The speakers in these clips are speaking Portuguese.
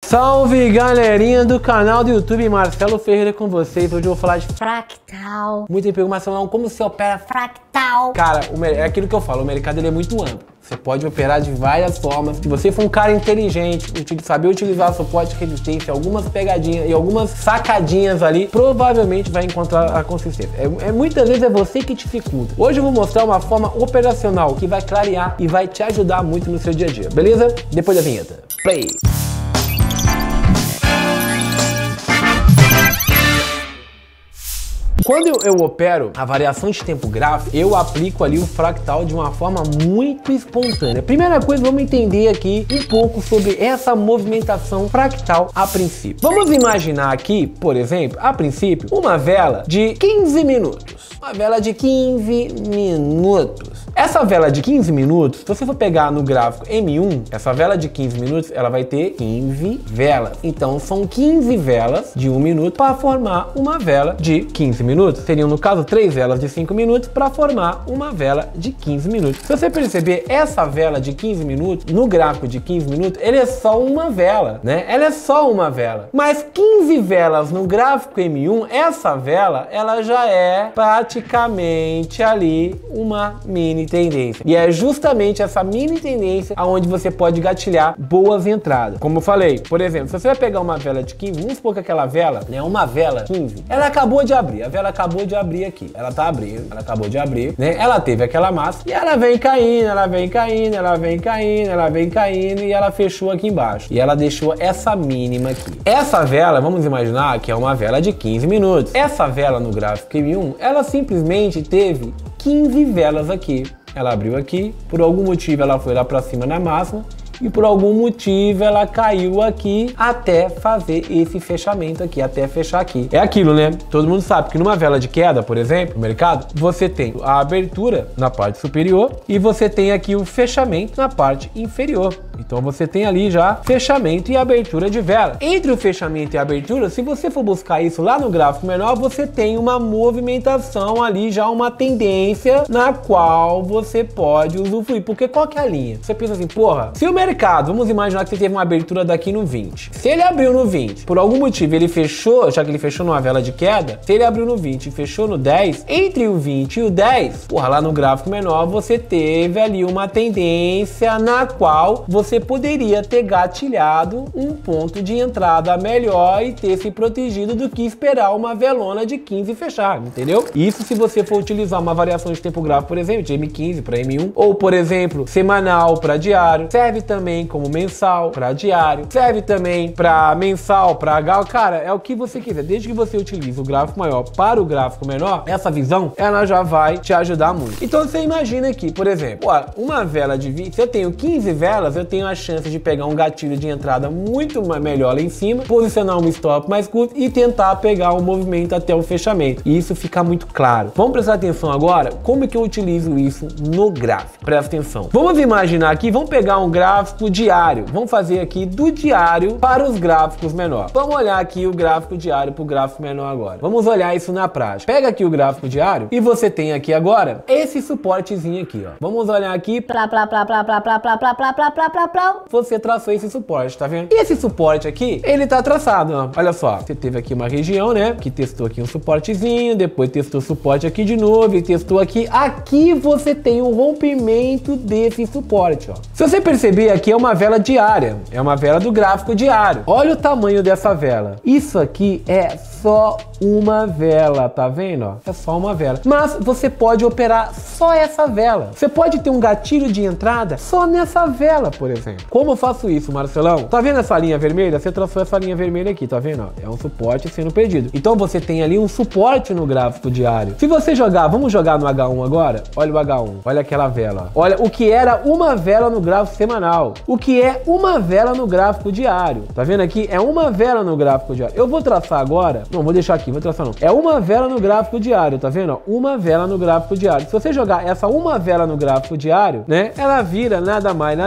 Salve galerinha do canal do YouTube, Marcelo Ferreira com vocês. Hoje eu vou falar de fractal. Muito emprego, Marcelo, como se opera fractal? Cara, é aquilo que eu falo, o mercado ele é muito amplo. Você pode operar de várias formas. Se você for um cara inteligente, saber utilizar suporte de resistência, algumas pegadinhas e algumas sacadinhas ali, provavelmente vai encontrar a consistência. Muitas vezes é você que dificulta. Hoje eu vou mostrar uma forma operacional que vai clarear e vai te ajudar muito no seu dia a dia, beleza? Depois da vinheta. Play! Quando eu opero a variação de tempo gráfico, eu aplico ali o fractal de uma forma muito espontânea. Primeira coisa, vamos entender aqui um pouco sobre essa movimentação fractal a princípio. Vamos imaginar aqui, por exemplo, a princípio, uma vela de 15 minutos. Uma vela de 15 minutos. Essa vela de 15 minutos, se você for pegar no gráfico M1, essa vela de 15 minutos, ela vai ter 15 velas. Então, são 15 velas de 1 minuto para formar uma vela de 15 minutos. Seriam, no caso, 3 velas de 5 minutos para formar uma vela de 15 minutos. Se você perceber, essa vela de 15 minutos, no gráfico de 15 minutos, ele é só uma vela, né? Ela é só uma vela. Mas 15 velas no gráfico M1, essa vela, ela já é praticamente ali uma mini tendência. E é justamente essa mini tendência aonde você pode gatilhar boas entradas. Como eu falei, por exemplo, se você vai pegar uma vela de 15, vamos supor que aquela vela, né, uma vela 15, ela acabou de abrir, a vela acabou de abrir aqui, ela tá abrindo, ela acabou de abrir, né, ela teve aquela massa e ela vem caindo, ela vem caindo, ela vem caindo, ela vem caindo e ela fechou aqui embaixo. E ela deixou essa mínima aqui. Essa vela, vamos imaginar que é uma vela de 15 minutos. Essa vela no gráfico M1, ela simplesmente teve 15 velas aqui. Ela abriu aqui, por algum motivo ela foi lá para cima na máxima e por algum motivo ela caiu aqui até fazer esse fechamento aqui, até fechar aqui. É aquilo, né? Todo mundo sabe que numa vela de queda, por exemplo, no mercado, você tem a abertura na parte superior e você tem aqui o fechamento na parte inferior. Então você tem ali já fechamento e abertura de vela. Entre o fechamento e a abertura, se você for buscar isso lá no gráfico menor, você tem uma movimentação ali, já uma tendência na qual você pode usufruir. Porque qual que é a linha? Você pensa assim, porra, se o mercado, vamos imaginar que você teve uma abertura daqui no 20. Se ele abriu no 20, por algum motivo ele fechou, já que ele fechou numa vela de queda, se ele abriu no 20 e fechou no 10, entre o 20 e o 10, porra, lá no gráfico menor você teve ali uma tendência na qual você poderia ter gatilhado um ponto de entrada melhor e ter se protegido do que esperar uma velona de 15 fechar, entendeu? Isso se você for utilizar uma variação de tempo gráfico, por exemplo, de M15 para M1, ou por exemplo, semanal para diário, serve também como mensal para diário, serve também para mensal, para H, cara, é o que você quiser, desde que você utilize o gráfico maior para o gráfico menor, essa visão, ela já vai te ajudar muito. Então você imagina aqui, por exemplo, ó, uma vela de 20, se eu tenho 15 velas, eu tenho a chance de pegar um gatilho de entrada muito melhor lá em cima, posicionar um stop mais curto e tentar pegar um movimento até o fechamento. E isso fica muito claro. Vamos prestar atenção agora como é que eu utilizo isso no gráfico. Presta atenção. Vamos imaginar aqui, vamos pegar um gráfico diário. Vamos fazer aqui do diário para os gráficos menores. Vamos olhar aqui o gráfico diário para o gráfico menor agora. Vamos olhar isso na prática. Pega aqui o gráfico diário e você tem aqui agora esse suportezinho aqui, ó. Vamos olhar aqui. Você traçou esse suporte, tá vendo? E esse suporte aqui, ele tá traçado, ó. Olha só, você teve aqui uma região, né? Que testou aqui um suportezinho, depois testou suporte aqui de novo e testou aqui. Aqui você tem um rompimento desse suporte, ó. Se você perceber, aqui é uma vela diária, é uma vela do gráfico diário. Olha o tamanho dessa vela. Isso aqui é só uma vela, tá vendo? Ó? É só uma vela. Mas você pode operar só essa vela. Você pode ter um gatilho de entrada só nessa vela, por exemplo. Como eu faço isso, Marcelão? Tá vendo essa linha vermelha? Você traçou essa linha vermelha aqui, tá vendo? Ó? É um suporte sendo perdido. Então você tem ali um suporte no gráfico diário. Se você jogar, vamos jogar no H1 agora? Olha o H1, olha aquela vela. Olha o que era uma vela no gráfico semanal. O que é uma vela no gráfico diário. Tá vendo aqui? É uma vela no gráfico diário. Eu vou traçar agora. Não, vou deixar aqui, vou traçar não. É uma vela no gráfico diário, tá vendo? Uma vela no gráfico diário. Se você jogar essa uma vela no gráfico diário, né? Ela vira nada mais, nada menos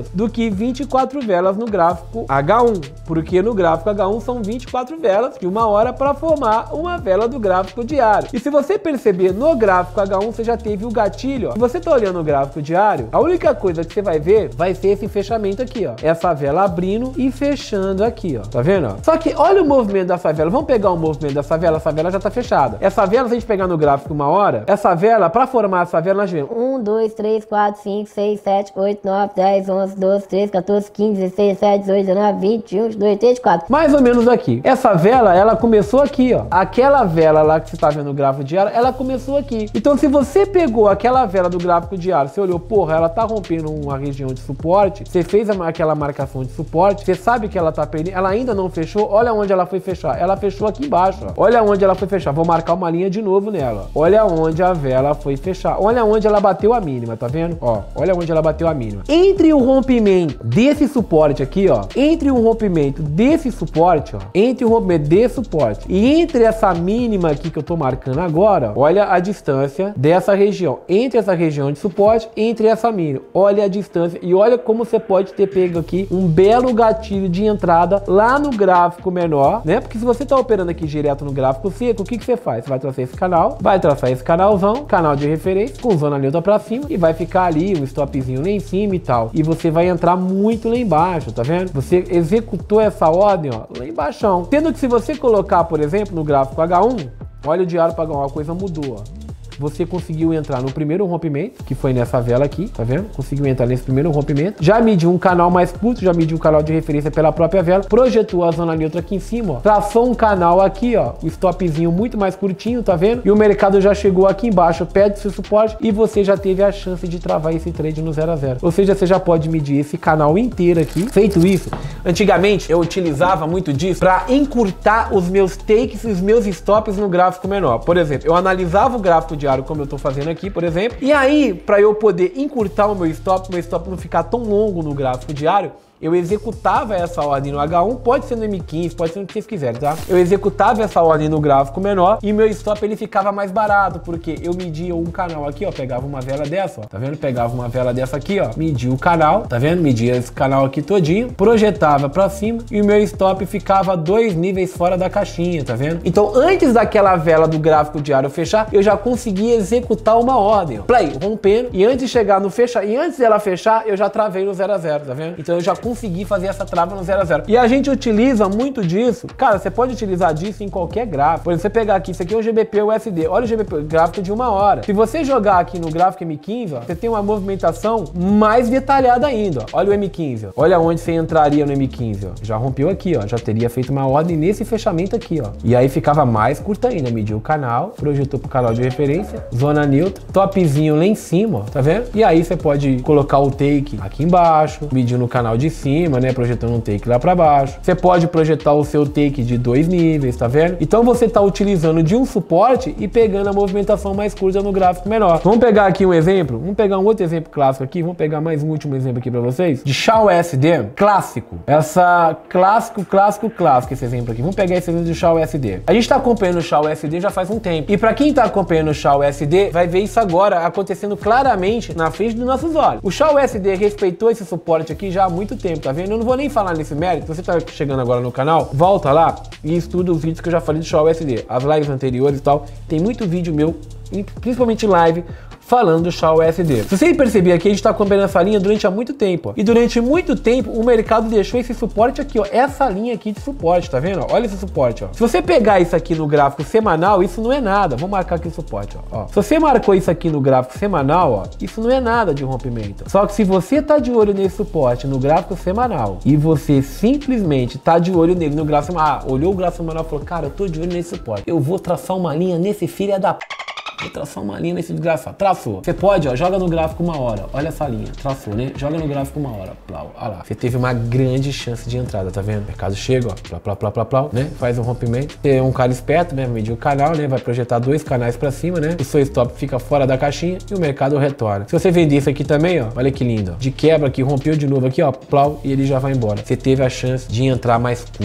menos do que 24 velas no gráfico H1, porque no gráfico H1 são 24 velas de 1 hora para formar uma vela do gráfico diário. E se você perceber no gráfico H1, você já teve o gatilho, ó. Se você tá olhando o gráfico diário, a única coisa que você vai ver vai ser esse fechamento aqui, ó. Essa vela abrindo e fechando aqui, ó. Tá vendo, ó? Só que olha o movimento dessa vela. Vamos pegar o movimento dessa vela já tá fechada. Essa vela, se a gente pegar no gráfico 1 hora, essa vela, para formar essa vela, nós vemos 1, 2, 3, 4, 5, 6, 7, 8, 9, 10, 11, 12, 13, 14, 15, 16, 17, 18, 19, 20, 21, 22, 23, 24. Mais ou menos aqui. Essa vela, ela começou aqui, ó. Aquela vela lá que você tá vendo no gráfico diário, ela começou aqui. Então, se você pegou aquela vela do gráfico diário, você olhou, porra, ela tá rompendo uma região de suporte, você fez aquela marcação de suporte, você sabe que ela tá perdendo, ela ainda não fechou, olha onde ela foi fechar. Ela fechou aqui embaixo, ó. Olha onde ela foi fechar. Vou marcar uma linha de novo nela. Olha onde a vela foi fechar. Olha onde ela bateu a mínima, tá vendo? Ó, olha onde ela bateu a mínima. Entre o rompimento desse suporte aqui, ó, entre o rompimento desse suporte, ó, entre o rompimento desse suporte e entre essa mínima aqui que eu tô marcando agora, ó, olha a distância dessa região, entre essa região de suporte, entre essa mínima. Olha a distância e olha como você pode ter pego aqui um belo gatilho de entrada lá no gráfico menor, né? Porque se você tá operando aqui direto no gráfico seco, o que que você faz? Você vai traçar esse canal, vai traçar esse canalzão, canal de referência, com zona neutra pra cima e vai ficar ali um stopzinho lá em cima e tal. E você vai entrar muito lá embaixo, tá vendo? Você executou essa ordem, ó, lá embaixo. Sendo que se você colocar, por exemplo, no gráfico H1, olha o diário para H1, a coisa mudou, ó. Você conseguiu entrar no primeiro rompimento, que foi nessa vela aqui, tá vendo? Conseguiu entrar nesse primeiro rompimento. Já mediu um canal mais curto, já mediu um canal de referência pela própria vela, projetou a zona neutra aqui em cima, ó. Traçou um canal aqui, ó, o stopzinho muito mais curtinho, tá vendo? E o mercado já chegou aqui embaixo, perto do seu suporte, e você já teve a chance de travar esse trade no 0 a 0. Ou seja, você já pode medir esse canal inteiro aqui. Feito isso, antigamente eu utilizava muito disso para encurtar os meus takes e os meus stops no gráfico menor. Por exemplo, eu analisava o gráfico diário como eu tô fazendo aqui, por exemplo, e aí, para eu poder encurtar o meu stop não ficar tão longo no gráfico diário, eu executava essa ordem no H1, pode ser no M15, pode ser no que vocês quiserem, tá? Eu executava essa ordem no gráfico menor e meu stop ele ficava mais barato, porque eu media um canal aqui, ó, pegava uma vela dessa, ó, tá vendo? Pegava uma vela dessa aqui, ó, media o canal, tá vendo? Media esse canal aqui todinho, projetava pra cima e o meu stop ficava 2 níveis fora da caixinha, tá vendo? Então, antes daquela vela do gráfico diário fechar, eu já conseguia executar uma ordem, ó, play, rompendo, e antes de chegar no fechar, e antes dela fechar, eu já travei no 0 a 0, tá vendo? Então, eu já consegui fazer essa trava no 0 a 0. E a gente utiliza muito disso. Cara, você pode utilizar disso em qualquer gráfico. Por exemplo, você pegar aqui, isso aqui é o GBP USD. Olha o GBP, gráfico de 1 hora. Se você jogar aqui no gráfico M15, ó, você tem uma movimentação mais detalhada ainda, ó. Olha o M15, ó. Olha onde você entraria no M15, ó. Já rompeu aqui, ó. Já teria feito uma ordem nesse fechamento aqui, ó. E aí ficava mais curta ainda. Mediu o canal, projetou pro canal de referência, zona neutra, topzinho lá em cima, ó. Tá vendo? E aí você pode colocar o take aqui embaixo, medir no canal de cima, né, projetando um take lá para baixo. Você pode projetar o seu take de 2 níveis, tá vendo? Então você tá utilizando de um suporte e pegando a movimentação mais curta no gráfico menor. Vamos pegar aqui um exemplo, vamos pegar um outro exemplo clássico aqui, vamos pegar mais um último exemplo aqui para vocês, de SHA-USD, clássico. Essa clássico, esse exemplo aqui. Vamos pegar esse exemplo de SHA-USD. A gente tá acompanhando o SHA-USD já faz um tempo. E para quem tá acompanhando o SHA-USD, vai ver isso agora acontecendo claramente na frente dos nossos olhos. O SHA-USD respeitou esse suporte aqui já há muito tempo, tá vendo? Eu não vou nem falar nesse mérito. Se você tá chegando agora no canal, volta lá e estuda os vídeos que eu já falei do SHA-USD. As lives anteriores e tal. Tem muito vídeo meu, principalmente live, falando do SHA-USD. Se você perceber aqui, a gente está acompanhando essa linha durante há muito tempo. Ó. E durante muito tempo, o mercado deixou esse suporte aqui, ó. Essa linha aqui de suporte, tá vendo? Olha esse suporte, ó. Se você pegar isso aqui no gráfico semanal, isso não é nada. Vou marcar aqui o suporte, ó. Se você marcou isso aqui no gráfico semanal, ó, isso não é nada de rompimento. Só que se você tá de olho nesse suporte no gráfico semanal e você simplesmente tá de olho nele no gráfico semanal, olhou o gráfico semanal e falou, cara, eu tô de olho nesse suporte. Eu vou traçar uma linha nesse filho da p... Vou traçar uma linha nesse desgraçado. Traçou. Você pode, ó, joga no gráfico 1 hora. Olha essa linha. Traçou, né? Joga no gráfico 1 hora. Plau. Olha lá. Você teve uma grande chance de entrada, tá vendo? O mercado chega, ó. Plau, né? Faz um rompimento. Você é um cara esperto, né? Medir o canal, né? Vai projetar 2 canais pra cima, né? O seu stop fica fora da caixinha e o mercado retorna. Se você vender isso aqui também, ó. Olha que lindo, ó. De quebra aqui, rompeu de novo aqui, ó. Plau. E ele já vai embora. Você teve a chance de entrar mais curto.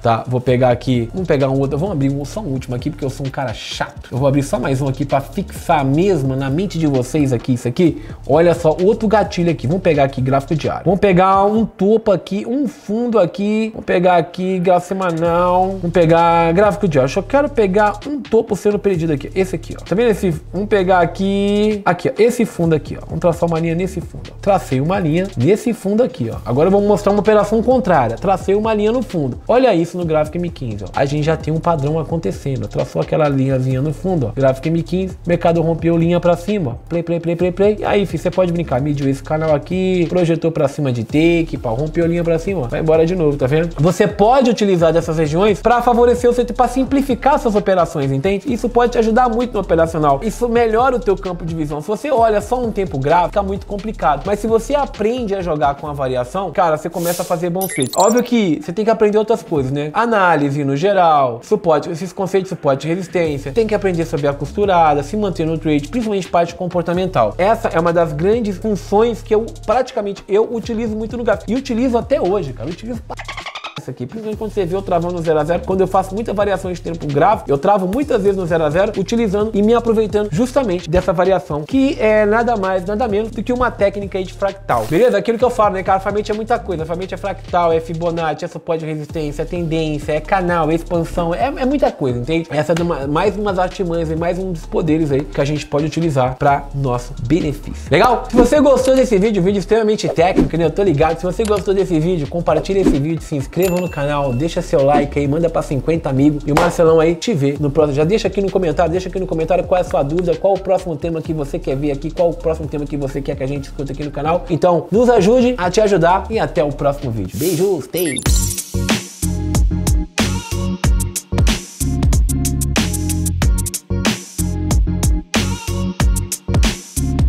tá? Vou pegar aqui, vamos pegar um outro, vamos abrir só um último aqui, porque eu sou um cara chato. Eu vou abrir só mais um aqui pra fixar mesmo na mente de vocês aqui, isso aqui. Olha só, outro gatilho aqui. Vamos pegar aqui gráfico diário. Vamos pegar um topo aqui, um fundo aqui. Vamos pegar aqui gráfico semanal. Vamos pegar gráfico diário. Eu só quero pegar um topo sendo perdido aqui. Esse aqui, ó. Tá vendo esse? Vamos pegar aqui, ó. Esse fundo aqui, ó. Vamos traçar uma linha nesse fundo, ó. Tracei uma linha nesse fundo aqui, ó. Agora vamos mostrar uma operação contrária. Tracei uma linha no fundo. Olha isso no gráfico M15, ó. A gente já tem um padrão acontecendo. Traçou aquela linhazinha no fundo, ó. Gráfico M15, mercado rompeu linha pra cima, ó. Play. E aí, filho, você pode brincar. Mediu esse canal aqui, projetou pra cima de take, pá, rompeu linha pra cima, ó. Vai embora de novo, tá vendo? Você pode utilizar dessas regiões pra favorecer o seu, pra simplificar suas operações, entende? Isso pode te ajudar muito no operacional. Isso melhora o teu campo de visão. Se você olha só um tempo gráfico, fica muito complicado. Mas se você aprende a jogar com a variação, cara, você começa a fazer bons trades. Óbvio que você tem que aprender outras coisas, né? Análise no geral, suporte, esses conceitos de suporte e resistência. Tem que aprender sobre a costurada, se manter no trade, principalmente parte comportamental. Essa é uma das grandes funções que eu utilizo muito no gráfico. E utilizo até hoje, cara. Eu utilizo aqui, principalmente quando você vê eu travando no 0 a 0, quando eu faço muita variação de tempo gráfico, eu travo muitas vezes no 0 a 0, utilizando e me aproveitando justamente dessa variação, que é nada mais, nada menos do que uma técnica aí de fractal, beleza? Aquilo que eu falo, né, cara, Farmate é muita coisa, Farmate é fractal, é Fibonacci, é suporte de resistência, é tendência, é canal, é expansão, é muita coisa, entende? Essa é mais umas artimanhas e mais um dos poderes aí que a gente pode utilizar para nosso benefício. Legal? Se você gostou desse vídeo extremamente técnico, né, eu tô ligado, se você gostou desse vídeo, compartilha esse vídeo, se inscreva no canal, deixa seu like aí, manda para 50 amigos e o Marcelão aí te vê no próximo. Já deixa aqui no comentário, qual é a sua dúvida, qual o próximo tema que você quer ver aqui, qual o próximo tema que você quer que a gente escute aqui no canal. Então, nos ajude a te ajudar e até o próximo vídeo. Beijos,